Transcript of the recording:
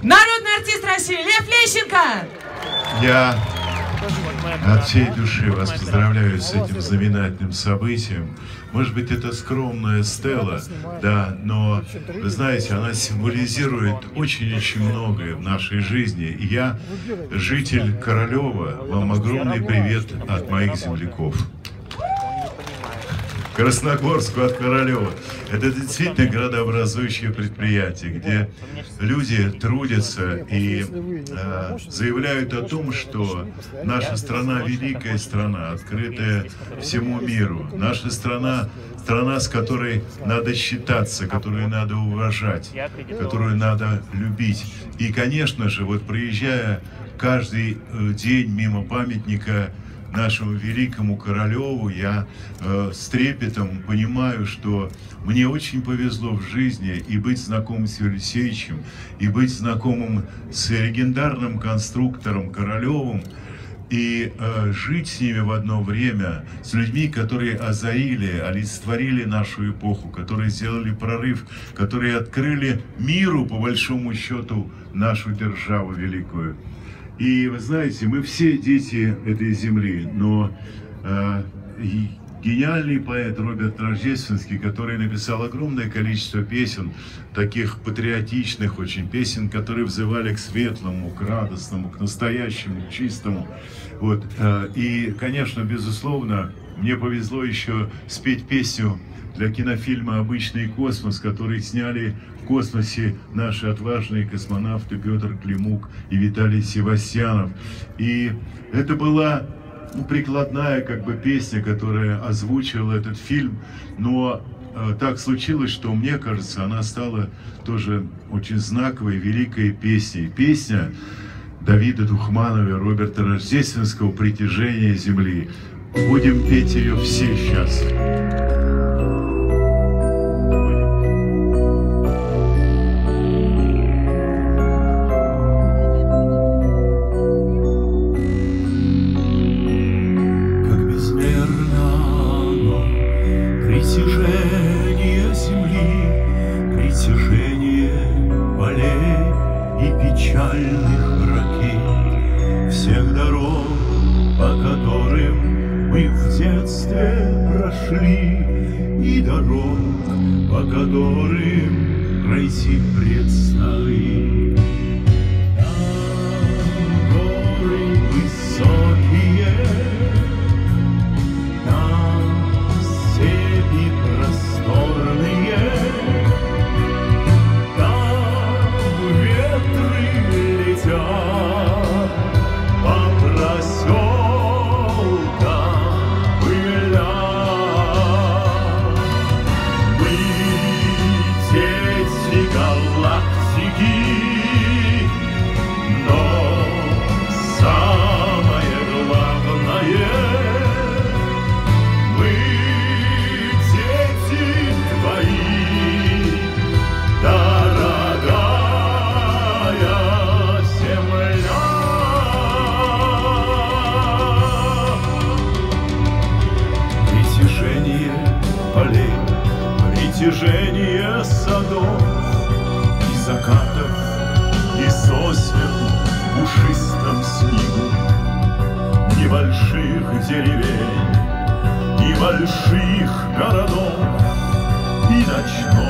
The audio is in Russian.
Народный артист России Лев Лещенко. Я от всей души вас поздравляю с этим знаменательным событием. Может быть, это скромная стела, да, но, вы знаете, она символизирует очень-очень многое в нашей жизни. И я, житель Королева, вам огромный привет от моих земляков. Красногорску от Королева. Это действительно градообразующее предприятие, где люди трудятся и заявляют о том, что наша страна великая страна, открытая всему миру. Наша страна, страна, с которой надо считаться, которую надо уважать, которую надо любить. И, конечно же, вот проезжая каждый день мимо памятника нашему великому Королеву, я с трепетом понимаю, что мне очень повезло в жизни и быть знакомым с Юрием Алексеевичем, и быть знакомым с легендарным конструктором Королевым, и жить с ними в одно время, с людьми, которые озарили, олицетворили нашу эпоху, которые сделали прорыв, которые открыли миру, по большому счету, нашу державу великую. И вы знаете, мы все дети этой земли, но гениальный поэт Роберт Рождественский, который написал огромное количество песен, таких патриотичных очень песен, которые взывали к светлому, к радостному, к настоящему, к чистому. Вот. И, конечно, безусловно, мне повезло еще спеть песню для кинофильма «Обычный космос», который сняли в космосе наши отважные космонавты Петр Климук и Виталий Севастьянов. И это была прикладная как бы песня, которая озвучивала этот фильм, но так случилось, что, мне кажется, она стала тоже очень знаковой, великой песней. Песня Давида Тухманова и Роберта Рождественского «Притяжение Земли». Будем петь ее все сейчас. Притяжение земли, притяжение полей и печальных ракет, всех дорог, по которым мы в детстве прошли, и дорог, по которым пройти предстоит. Там горы высокие, просторные, там ветры летят по проселкам пыля. Мы дети галактики, но самое главное — мы притяжение садов и закатов, и сосен в пушистом снегу, небольших деревень и больших городов, и ночной